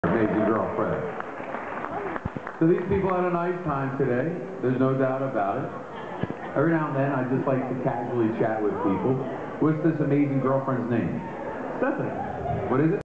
Amazing girlfriend. So these people had a nice time today. There's no doubt about it. Every now and then, I just like to casually chat with people. What's this amazing girlfriend's name? Stephanie. What is it?